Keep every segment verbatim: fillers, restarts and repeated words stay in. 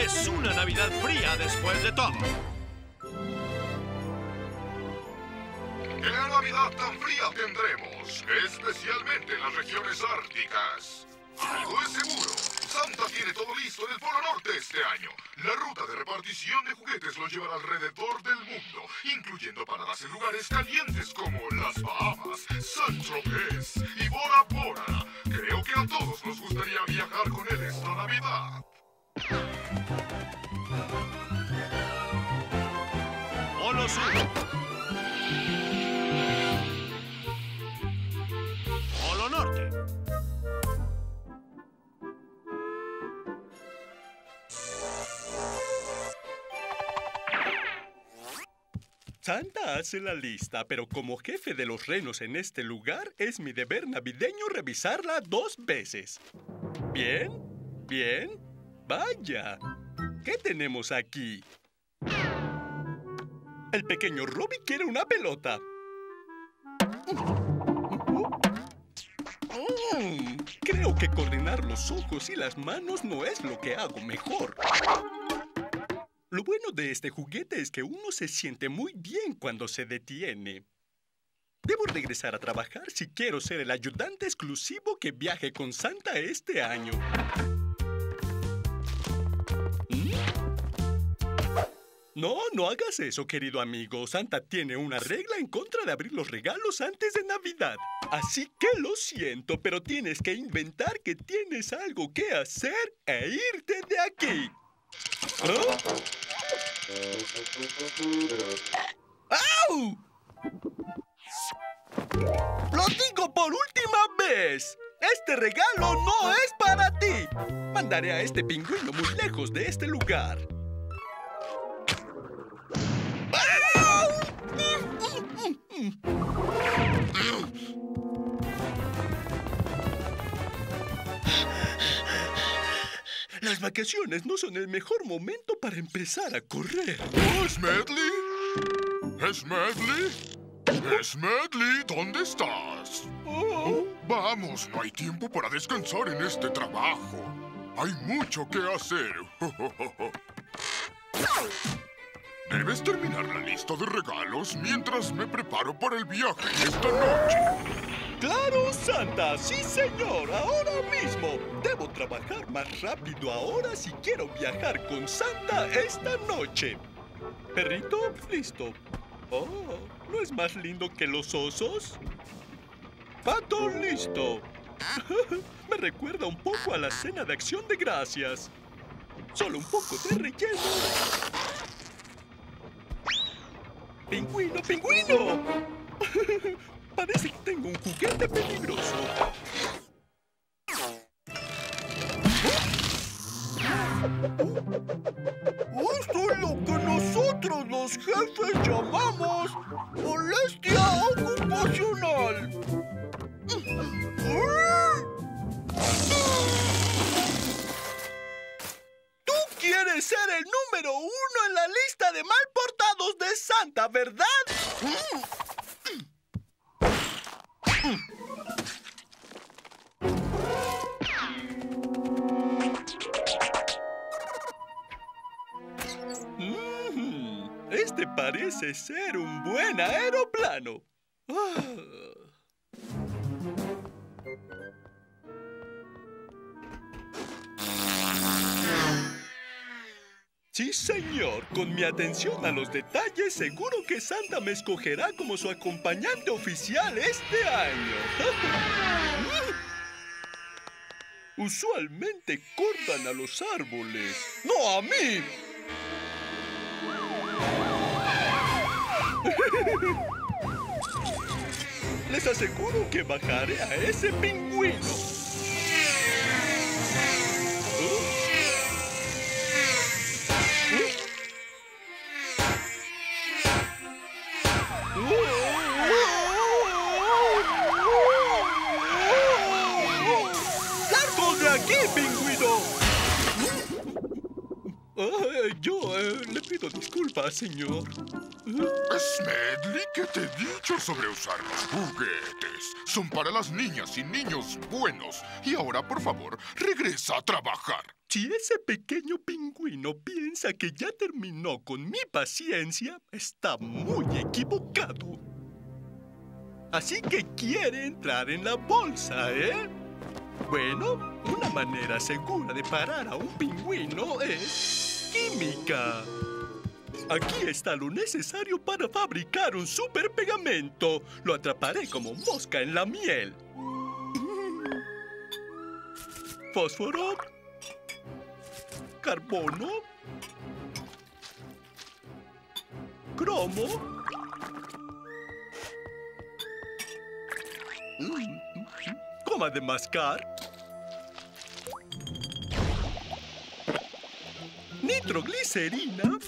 Es una Navidad fría después de todo. ¿Qué Navidad tan fría tendremos? Especialmente en las regiones árticas. Algo es seguro. Santa tiene todo listo en el Polo Norte este año. La ruta de repartición de juguetes lo llevará alrededor del mundo, incluyendo paradas en lugares calientes como las Bahamas, Saint-Tropez y Bora Bora. Creo que a todos nos gustaría viajar con él esta Navidad. Polo Sur. Polo Norte. Santa hace la lista, pero como jefe de los renos en este lugar, es mi deber navideño revisarla dos veces. ¿Bien? ¿Bien? ¡Vaya! ¿Qué tenemos aquí? El pequeño Robbie quiere una pelota. Mm, creo que coordinar los ojos y las manos no es lo que hago mejor. Lo bueno de este juguete es que uno se siente muy bien cuando se detiene. Debo regresar a trabajar si quiero ser el ayudante exclusivo que viaje con Santa este año. ¿Mm? No, no hagas eso, querido amigo. Santa tiene una regla en contra de abrir los regalos antes de Navidad. Así que lo siento, pero tienes que inventar que tienes algo que hacer e irte de aquí. ¿Ah? ¡Au! ¡Lo digo por última vez! ¡Este regalo no es para ti! Mandaré a este pingüino muy lejos de este lugar. ¡Au! Las vacaciones no son el mejor momento para empezar a correr. ¿Oh, Smedley? ¿Smedley? ¿Smedley? ¿Dónde estás? Oh. Oh, vamos, no hay tiempo para descansar en este trabajo. Hay mucho que hacer. Debes terminar la lista de regalos mientras me preparo para el viaje esta noche. ¡Claro, Santa! ¡Sí, señor! ¡Ahora mismo! Debo trabajar más rápido ahora si quiero viajar con Santa esta noche. ¿Perrito? Listo. Oh, ¿no es más lindo que los osos? ¡Pato, listo! Me recuerda un poco a la cena de Acción de Gracias. Solo un poco de relleno. ¡Pingüino, pingüino! Parece que tengo un juguete peligroso. Esto es lo que nosotros los jefes llamamos molestia ocupacional. Tú quieres ser el número uno en la lista de mal portados de Santa, ¿verdad? Mm, este parece ser un buen aeroplano. Ah. Sí, señor. Con mi atención a los detalles, seguro que Santa me escogerá como su acompañante oficial este año. Usualmente cortan a los árboles. ¡No a mí! Les aseguro que bajaré a ese pingüino. ¡Largo de aquí, pingüino! Uh, yo uh, le pido disculpas, señor. Smedley, ¿qué te he dicho sobre usar los juguetes? Son para las niñas y niños buenos. Y ahora, por favor, regresa a trabajar. Sí, Si ese pequeño pingüino piensa que ya terminó con mi paciencia, está muy equivocado. Así que quiere entrar en la bolsa, ¿eh? Bueno, una manera segura de parar a un pingüino es química. Aquí está lo necesario para fabricar un super pegamento. Lo atraparé como mosca en la miel. Fósforo. Carbono. Cromo. Goma de mascar. Nitroglicerina.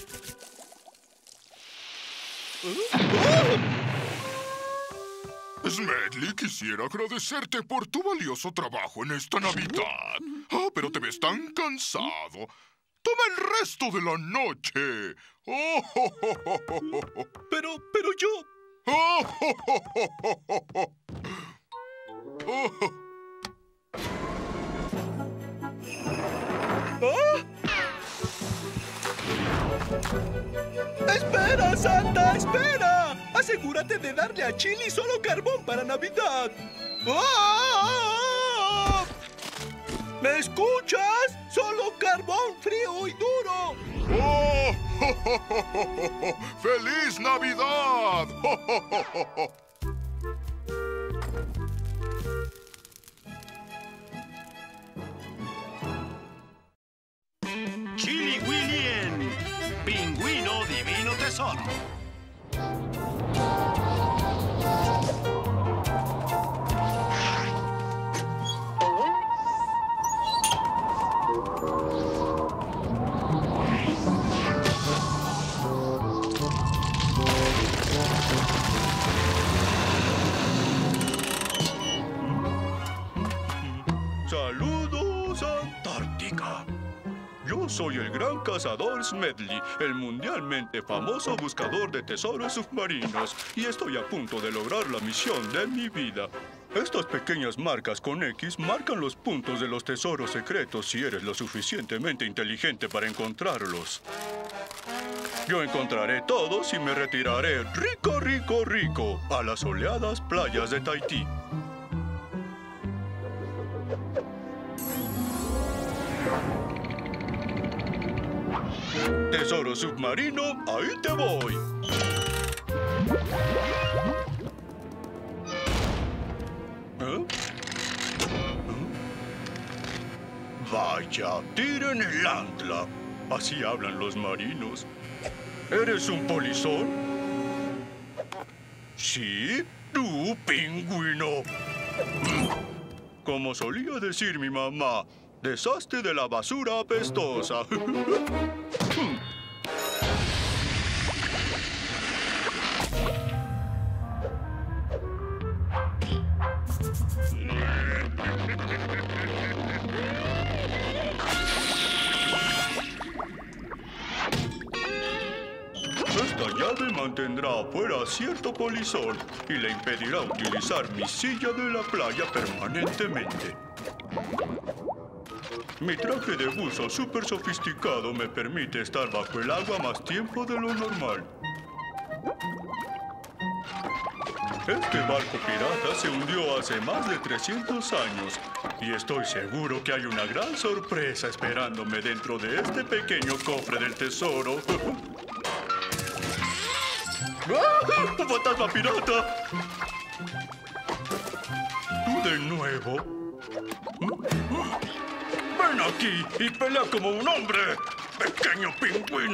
Smedley, quisiera agradecerte por tu valioso trabajo en esta Navidad. Ah, pero te ves tan cansado. Toma el resto de la noche. Oh, oh, oh, oh, oh, oh. Pero, pero yo... Oh, oh, oh, oh, oh, oh. Oh. ¿Ah? ¡Espera, Santa! ¡Espera! Asegúrate de darle a Chili solo carbón para Navidad. ¡Ah! ¿Me escuchas? ¡Solo carbón frío y duro! ¡Oh! ¡Oh, oh, oh, oh, oh! ¡Feliz Navidad! ¡Oh, oh, oh, oh, oh! Chili Willy en Pingüino Divino Tesoro. ¡Saludos, Antártica! Yo soy el gran cazador Smedley, el mundialmente famoso buscador de tesoros submarinos, y estoy a punto de lograr la misión de mi vida. Estas pequeñas marcas con X marcan los puntos de los tesoros secretos si eres lo suficientemente inteligente para encontrarlos. Yo encontraré todos y me retiraré rico, rico, rico a las soleadas playas de Tahití. Tesoro submarino, ahí te voy. ¿Eh? Vaya, tiren el ancla. Así hablan los marinos. ¿Eres un polizón? Sí, tú, pingüino. Como solía decir mi mamá, deshazte de la basura apestosa. Esta llave mantendrá afuera a cierto polizón y le impedirá utilizar mi silla de la playa permanentemente. Mi traje de buzo súper sofisticado me permite estar bajo el agua más tiempo de lo normal. Este barco pirata se hundió hace más de trescientos años y estoy seguro que hay una gran sorpresa esperándome dentro de este pequeño cofre del tesoro. ¡Ah! ¡Un fantasma pirata! ¿Tú de nuevo? ¡Ven aquí y pelea como un hombre, pequeño pingüino!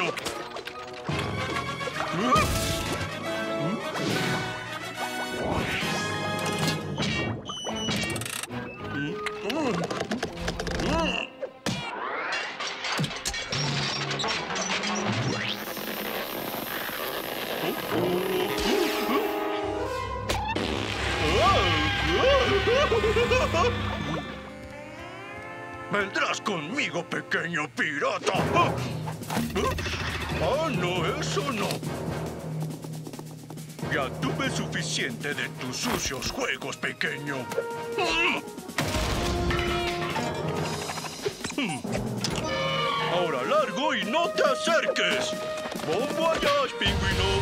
¡Vendrás conmigo, pequeño pirata! ¡Ah! ¡Ah, no, eso no! Ya tuve suficiente de tus sucios juegos, pequeño. Ahora largo y no te acerques. Bon voyage, pingüino.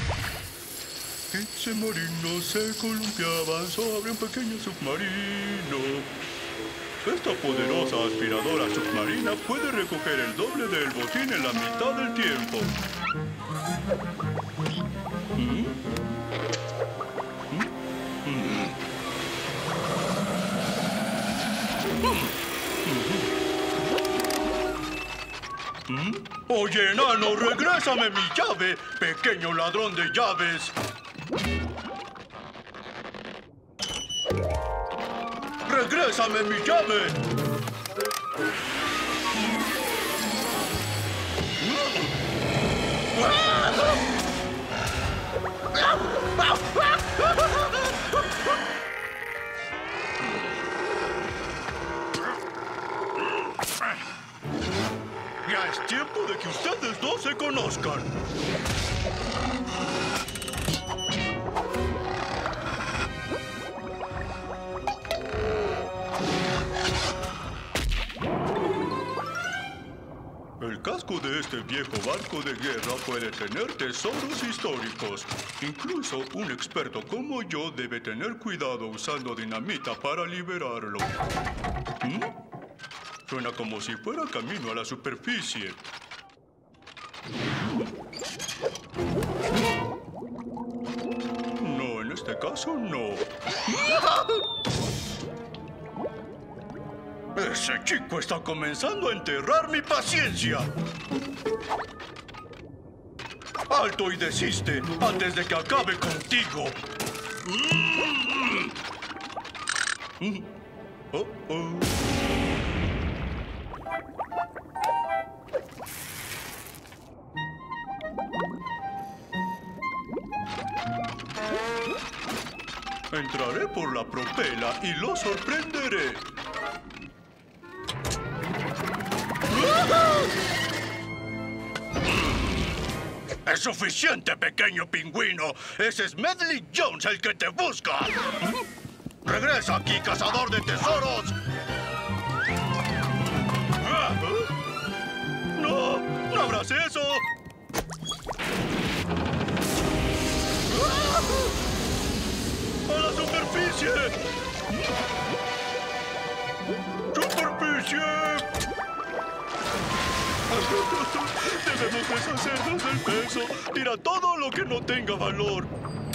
Ese marino se columpiaba sobre un pequeño submarino. Esta poderosa aspiradora submarina puede recoger el doble del botín en la mitad del tiempo. ¿Mm? ¿Mm? ¿Mm? ¿Mm? Oye, enano, regrésame mi llave, pequeño ladrón de llaves. ¡Regrésame mi llave! Ya es tiempo de que ustedes dos se conozcan. El casco de este viejo barco de guerra puede tener tesoros históricos. Incluso un experto como yo debe tener cuidado usando dinamita para liberarlo. ¿Mm? Suena como si fuera camino a la superficie. No, en este caso no. Ese chico está comenzando a enterrar mi paciencia. ¡Alto y desiste antes de que acabe contigo! Mm. Oh, oh. Entraré por la propela y lo sorprenderé. ¡Es suficiente, pequeño pingüino! ¡Ese es Medley Jones el que te busca! ¡Regresa aquí, cazador de tesoros! ¡No! ¡No abras eso! ¡A la superficie! ¡Superficie! Debemos deshacernos del peso. Tira todo lo que no tenga valor.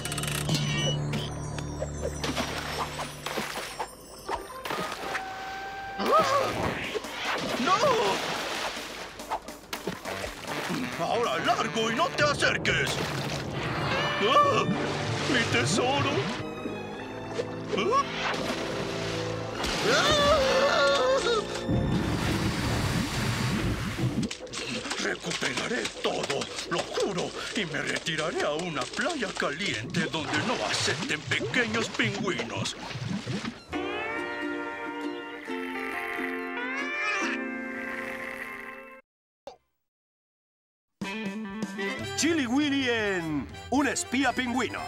¡No! Ahora largo y no te acerques. ¡Ah! ¡Mi tesoro! ¿Ah? Recuperaré todo, lo juro, y me retiraré a una playa caliente donde no acepten pequeños pingüinos. Chili Willy en Un espía pingüino.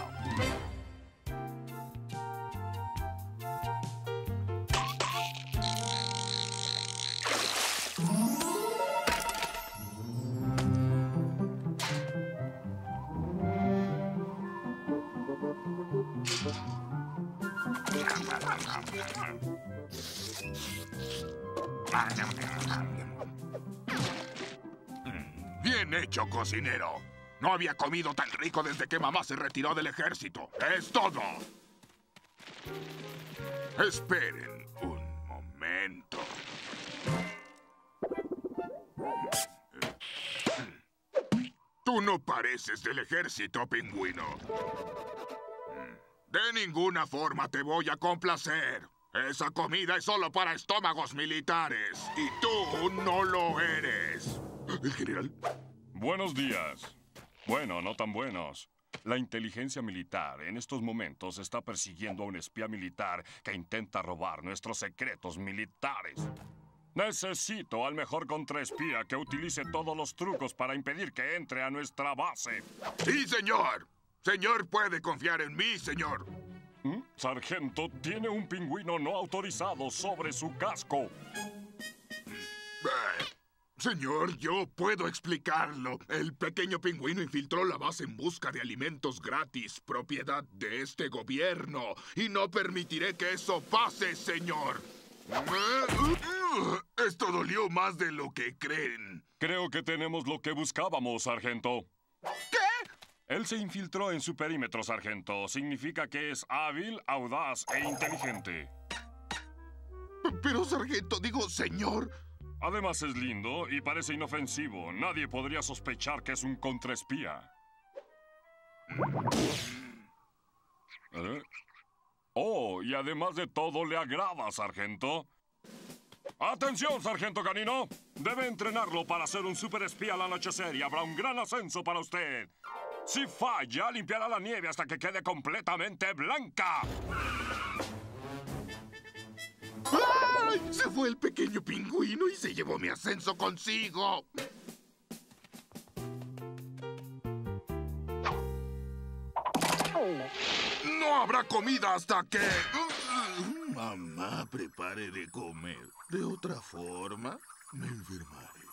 Bien hecho, cocinero. No había comido tan rico desde que mamá se retiró del ejército. ¡Es todo! Esperen un momento. Tú no pareces del ejército, pingüino. De ninguna forma te voy a complacer. Esa comida es solo para estómagos militares. Y tú no lo eres. ¿El general? Buenos días. Bueno, no tan buenos. La inteligencia militar en estos momentos está persiguiendo a un espía militar que intenta robar nuestros secretos militares. Necesito al mejor contraespía que utilice todos los trucos para impedir que entre a nuestra base. ¡Sí, señor! Señor puede confiar en mí, señor. ¿Mm? Sargento, tiene un pingüino no autorizado sobre su casco. Eh, Señor, yo puedo explicarlo. El pequeño pingüino infiltró la base en busca de alimentos gratis, propiedad de este gobierno. Y no permitiré que eso pase, señor. Esto dolió más de lo que creen. Creo que tenemos lo que buscábamos, sargento. ¿Qué? Él se infiltró en su perímetro, sargento. Significa que es hábil, audaz e inteligente. Pero, sargento, digo, señor... Además es lindo y parece inofensivo. Nadie podría sospechar que es un contraespía. ¿Eh? Oh, y además de todo, le agrada, sargento. ¡Atención, sargento canino! Debe entrenarlo para ser un superespía al anochecer y habrá un gran ascenso para usted. Si falla, limpiará la nieve hasta que quede completamente blanca. ¡Ay! Se fue el pequeño pingüino y se llevó mi ascenso consigo. No habrá comida hasta que... Mamá, prepare de comer. De otra forma, me enfermaré.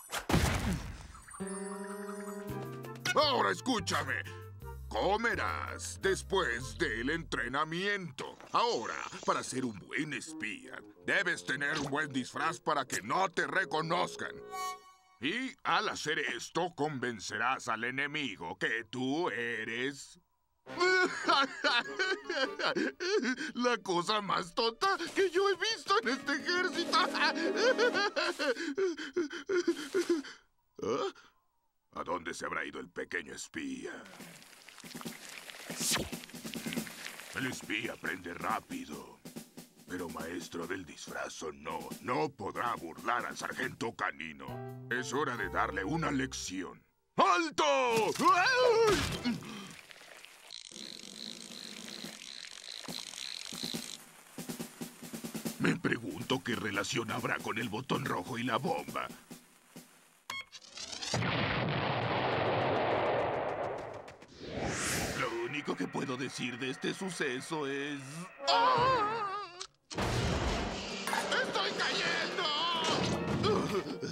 Ahora escúchame. Comerás después del entrenamiento. Ahora, para ser un buen espía, debes tener un buen disfraz para que no te reconozcan. Y al hacer esto, convencerás al enemigo que tú eres... la cosa más tonta que yo he visto en este ejército. ¿Ah? ¿A dónde se habrá ido el pequeño espía? El espía aprende rápido, pero maestro del disfraz no, no podrá burlar al sargento canino. Es hora de darle una lección. ¡Alto! ¡Ay! Me pregunto qué relación habrá con el botón rojo y la bomba. Lo único que puedo decir de este suceso es... ¡Ah! ¡Estoy cayendo!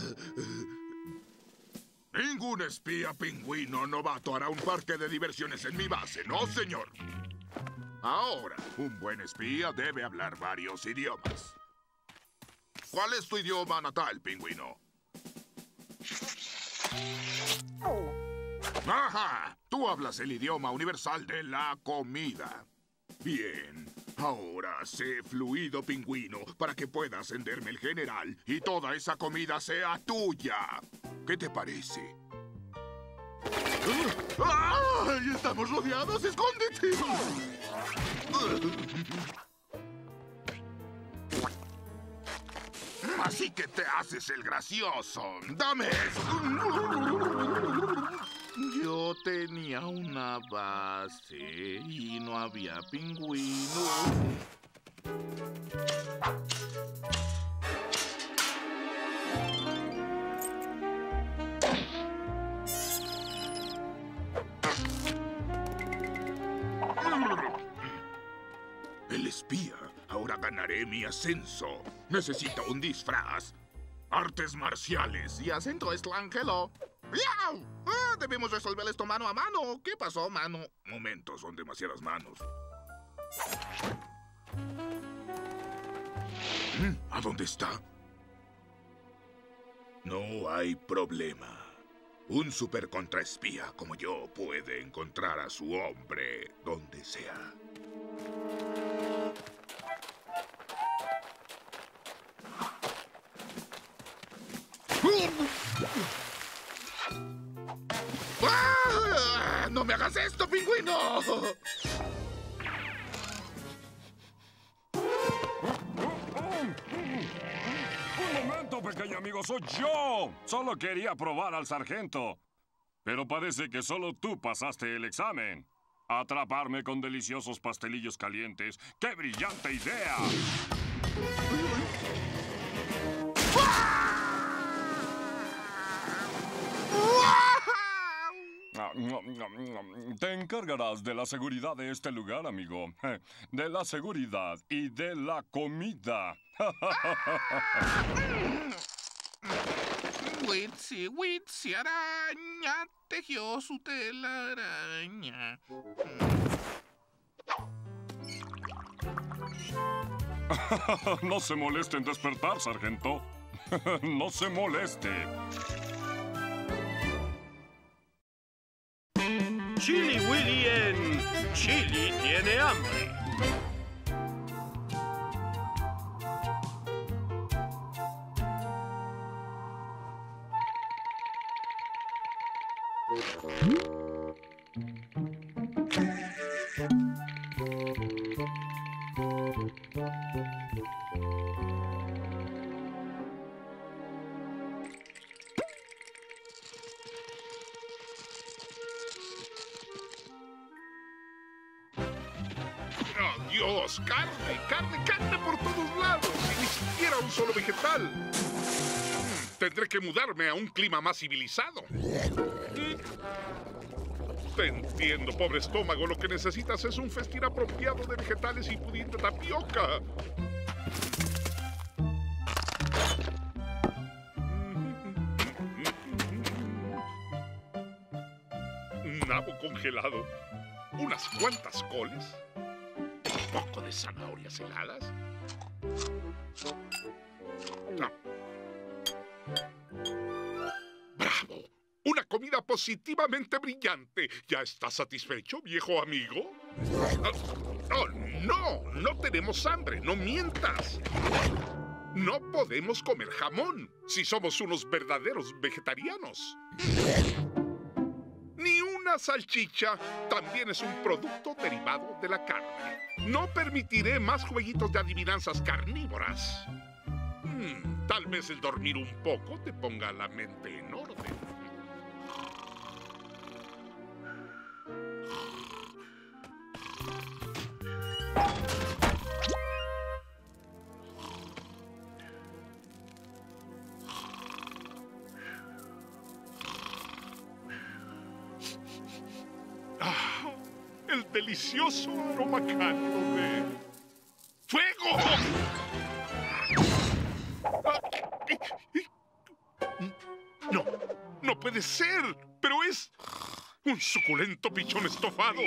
Ningún espía pingüino novato hará un parque de diversiones en mi base, ¿no, señor? Ahora, un buen espía debe hablar varios idiomas. ¿Cuál es tu idioma natal, pingüino? ¡Ajá! Tú hablas el idioma universal de la comida. Bien. Ahora sé fluido, pingüino, para que pueda ascenderme el general y toda esa comida sea tuya. ¿Qué te parece? ¡Ay! ¡Estamos rodeados! ¡Escóndete! Así que te haces el gracioso. ¡Dame eso! Yo tenía una base y no había pingüino. El espía. Ahora ganaré mi ascenso. Necesito un disfraz, artes marciales y acento extranjero. ¡Miau! Ah, debemos resolver esto mano a mano. ¿Qué pasó, mano? Momento, son demasiadas manos. ¿A dónde está? No hay problema. Un super contraespía como yo puede encontrar a su hombre donde sea. ¡Ah! ¡No me hagas esto, pingüino! Un momento, pequeño amigo, soy yo. Solo quería probar al sargento. Pero parece que solo tú pasaste el examen. Atraparme con deliciosos pastelillos calientes. ¡Qué brillante idea! Te encargarás de la seguridad de este lugar, amigo. De la seguridad y de la comida. Witsi, Witsi, araña, tejió su telaraña. No se moleste en despertar, sargento. No se moleste. Chili Willy en Chili tiene hambre. ¡Oh, Dios! ¡Carne, carne, carne por todos lados! ¡Y ni siquiera un solo vegetal! Mm, tendré que mudarme a un clima más civilizado. Mm. Te entiendo, pobre estómago. Lo que necesitas es un festín apropiado de vegetales y pudín de tapioca. Nabo congelado. Unas cuantas coles. Un poco de zanahorias heladas. No. ¡Bravo! Una comida positivamente brillante. ¿Ya estás satisfecho, viejo amigo? Oh, oh, no, no tenemos hambre, no mientas. No podemos comer jamón si somos unos verdaderos vegetarianos. Ni una salchicha también es un producto derivado de la carne. No permitiré más jueguitos de adivinanzas carnívoras. Hmm, tal vez el dormir un poco te ponga la mente en orden. Ah, el delicioso aroma cálido de fuego. No, no puede ser, pero es un suculento pichón estofado.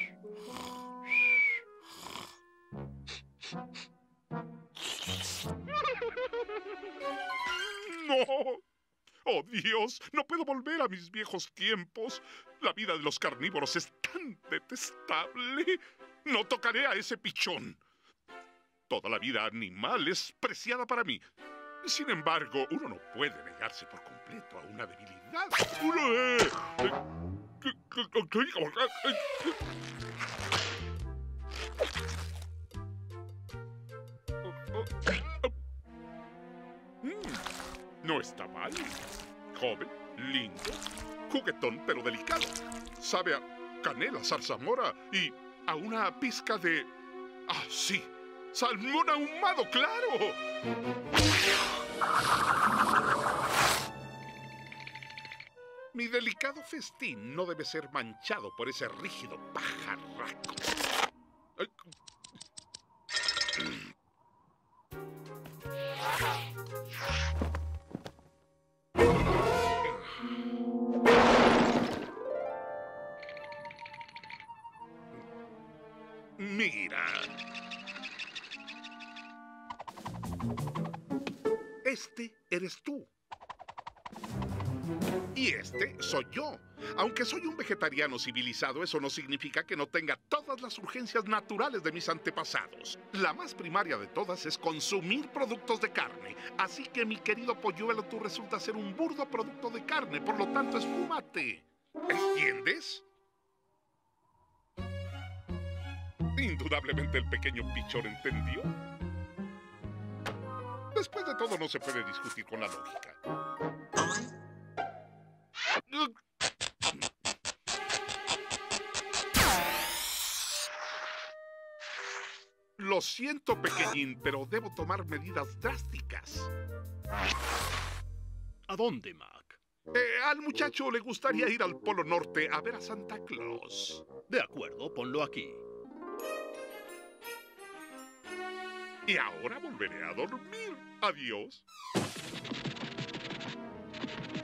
No. ¡Oh, Dios! No puedo volver a mis viejos tiempos. La vida de los carnívoros es tan detestable. No tocaré a ese pichón. Toda la vida animal es preciada para mí. Sin embargo, uno no puede negarse por completo a una debilidad. Uno es... No está mal. Joven, lindo, juguetón pero delicado. Sabe a canela, zarzamora y a una pizca de... ¡Ah, sí! ¡Salmón ahumado, claro! Mi delicado festín no debe ser manchado por ese rígido pajarraco. Mira. Este eres tú. Y este soy yo. Aunque soy un vegetariano civilizado, eso no significa que no tenga todas las urgencias naturales de mis antepasados. La más primaria de todas es consumir productos de carne. Así que, mi querido polluelo, tú resultas ser un burdo producto de carne. Por lo tanto, esfúmate. ¿Entiendes? Indudablemente el pequeño pichón entendió. Después de todo, no se puede discutir con la lógica. Lo siento, pequeñín, pero debo tomar medidas drásticas. ¿A dónde, Mac? Eh, al muchacho le gustaría ir al Polo Norte a ver a Santa Claus. De acuerdo, ponlo aquí. Y ahora volveré a dormir. Adiós.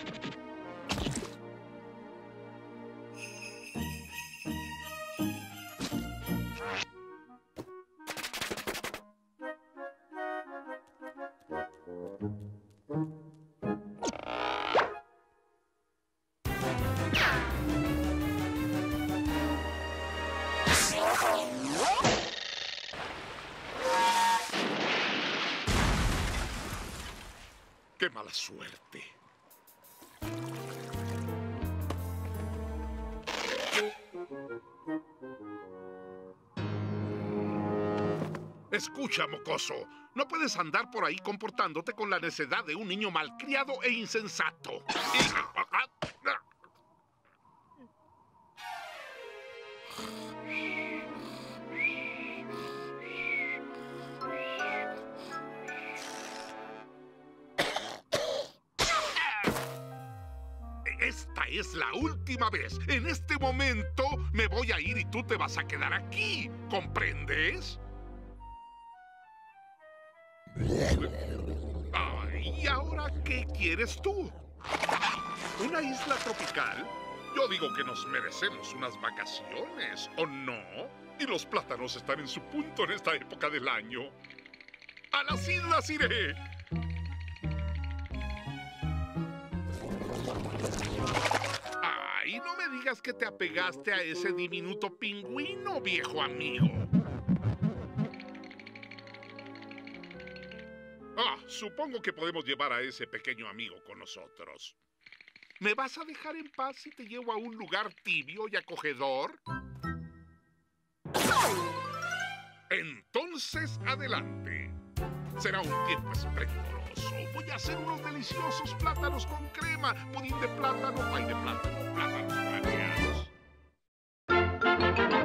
mala suerte. Escucha, mocoso. No puedes andar por ahí comportándote con la necedad de un niño malcriado e insensato. Y... Esta es la última vez. En este momento me voy a ir y tú te vas a quedar aquí. ¿Comprendes? Ay, ¿y ahora qué quieres tú? ¿Una isla tropical? Yo digo que nos merecemos unas vacaciones, ¿o no? Y los plátanos están en su punto en esta época del año. ¡A las islas iré! Ay, no me digas que te apegaste a ese diminuto pingüino, viejo amigo. Ah, supongo que podemos llevar a ese pequeño amigo con nosotros. ¿Me vas a dejar en paz si te llevo a un lugar tibio y acogedor? Entonces, adelante. Será un tiempo esplendoroso. Voy a hacer unos deliciosos plátanos con crema, pudín de plátano, pay de plátano, plátanos graneados.